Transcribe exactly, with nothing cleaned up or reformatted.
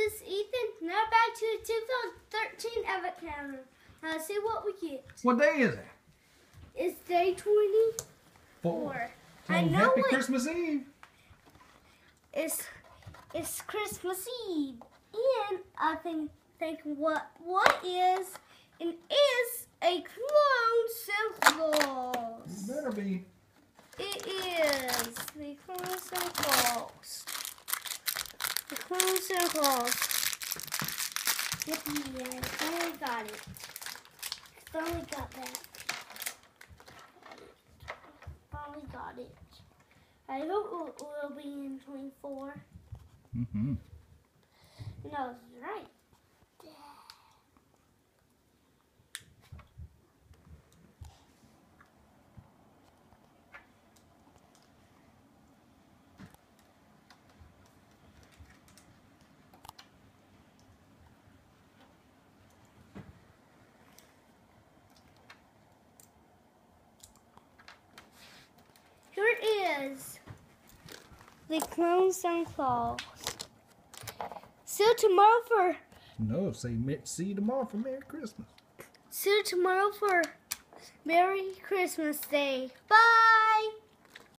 is Ethan. Now back to the two thousand thirteen Advent calendar. Now let's see what we get. What day is it? It's day twenty-four. Four. I know Happy it. Christmas Eve. It's it's Christmas Eve, and I think think what what is and is a clone Santa Claus. You better be. It is the clone Santa Claus. The clone Santa Claus. Yippee! I finally got it. I finally got that. Finally got it. I hope it will be in twenty-four. Mm-hmm. And I was right. Here is the clone Santa Claus. See you tomorrow for. No, say see you tomorrow for Merry Christmas. See you tomorrow for Merry Christmas Day. Bye.